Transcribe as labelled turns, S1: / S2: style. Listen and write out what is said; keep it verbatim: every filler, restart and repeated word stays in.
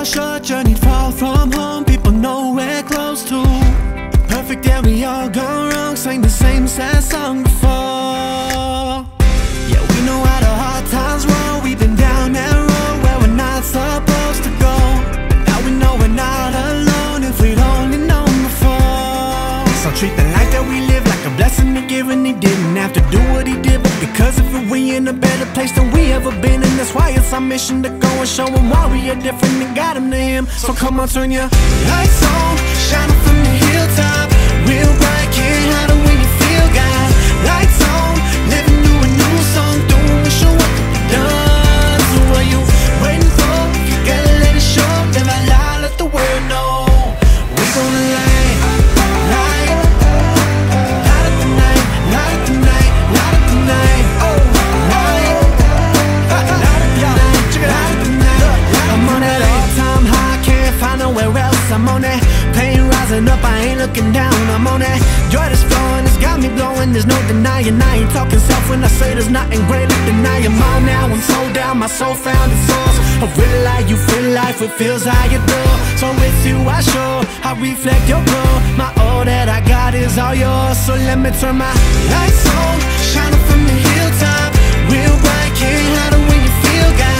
S1: short journey far from home, people nowhere close to perfect, yeah, we all gone wrong. Sang the same sad song before. Yeah, we know how the hard times roll. We've been down that road where we're not supposed to go. Now we know we're not alone if we'd only known before. So treat the life that we live like a blessing to give, and he didn't have to do what he did, but because of it we in a better place than we ever been. And that's why it's our mission to go and show him why we are different and got him to him. So come on, turn your lights on, shining from the hilltop, real bright, can't hide it when you feel God. Lights on, living through a new song, doing the show what to be done. So what you waiting for? If you gotta let it show, never lie, let the world know. We gonna light, light, light up the night, light up the night, light up the night. Oh, light, light up the night, light up the night. I'm on that all-time high, can't find nowhere else. I'm on that pain rising up, I ain't looking down. I'm on that joy that's flowing, it's got me blowing. There's no denying, I ain't talking self when I say there's nothing greater than I am. On now, I'm so down, my soul found its source. A real life, you feel life, it feels like it do. So with you I show, I reflect your glow. My all that I got is all yours. So let me turn my lights on, shining from the hilltop, real bright, can't hide it when you feel God.